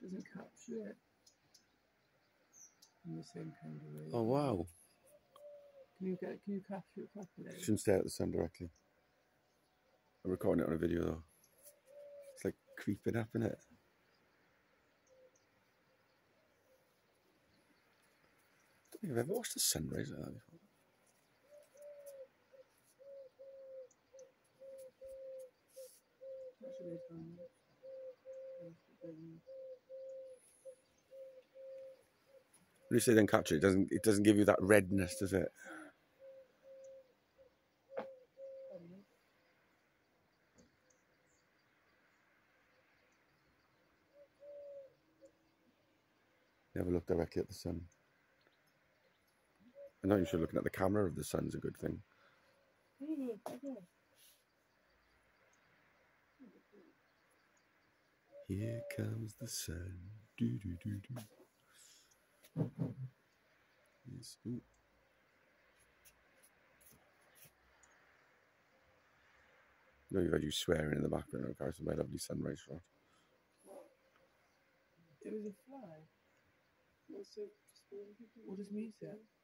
Doesn't capture it. In the same kind of way. Oh wow! Can you capture it properly? Shouldn't stare at the sun directly. I'm recording it on a video though. It's like creeping up, isn't it? I don't think I've ever watched a sunrise like that before. When you say then capture it, it doesn't give you that redness, does it? Never look directly at the sun. I'm not even sure looking at the camera of the sun's a good thing. Here comes the sun. Do do do do. Yes. Ooh. No, you've had you swearing in the background, of course, my lovely sunrise shot. There was a fly. What does me say?